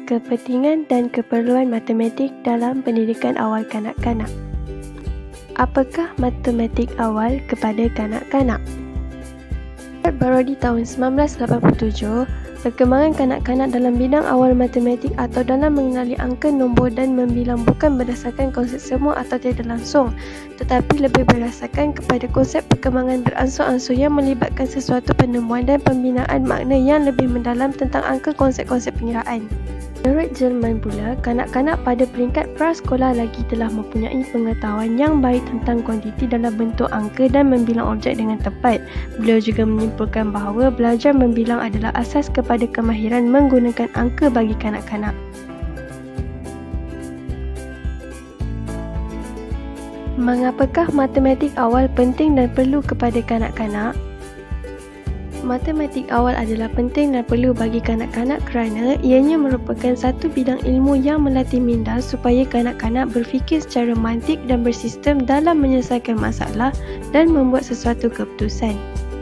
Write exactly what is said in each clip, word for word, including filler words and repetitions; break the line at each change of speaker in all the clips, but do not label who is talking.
kepentingan dan keperluan matematik dalam pendidikan awal kanak-kanak. Apakah matematik awal kepada kanak-kanak? Baru di tahun sembilan belas lapan puluh tujuh, perkembangan kanak-kanak dalam bidang awal matematik atau dalam mengenali angka, nombor dan membilang bukan berdasarkan konsep semu atau tidak langsung, tetapi lebih berdasarkan kepada konsep perkembangan beransur-ansur yang melibatkan sesuatu penemuan dan pembinaan makna yang lebih mendalam tentang angka konsep-konsep pengiraan. Menurut Jerman pula, kanak-kanak pada peringkat prasekolah lagi telah mempunyai pengetahuan yang baik tentang kuantiti dalam bentuk angka dan membilang objek dengan tepat. Beliau juga menyimpulkan bahawa belajar membilang adalah asas kepada kemahiran menggunakan angka bagi kanak-kanak. Mengapakah matematik awal penting dan perlu kepada kanak-kanak? Matematik awal adalah penting dan perlu bagi kanak-kanak kerana ianya merupakan satu bidang ilmu yang melatih minda supaya kanak-kanak berfikir secara mantik dan bersistem dalam menyelesaikan masalah dan membuat sesuatu keputusan.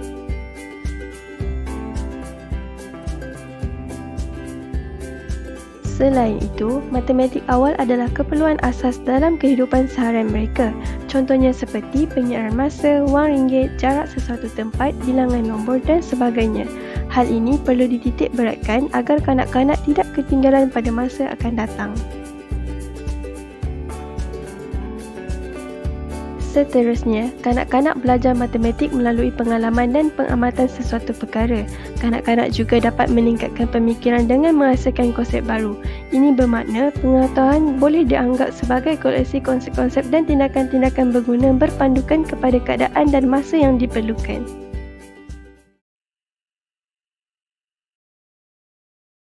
Selain itu, matematik awal adalah keperluan asas dalam kehidupan seharian mereka. Contohnya seperti pengiraan masa, wang ringgit, jarak sesuatu tempat, bilangan nombor dan sebagainya. Hal ini perlu dititik beratkan agar kanak-kanak tidak ketinggalan pada masa akan datang. Seterusnya, kanak-kanak belajar matematik melalui pengalaman dan pengamatan sesuatu perkara. Kanak-kanak juga dapat meningkatkan pemikiran dengan merasakan konsep baru. Ini bermakna pengetahuan boleh dianggap sebagai koleksi konsep-konsep dan tindakan-tindakan berguna berpandukan kepada keadaan dan masa yang diperlukan.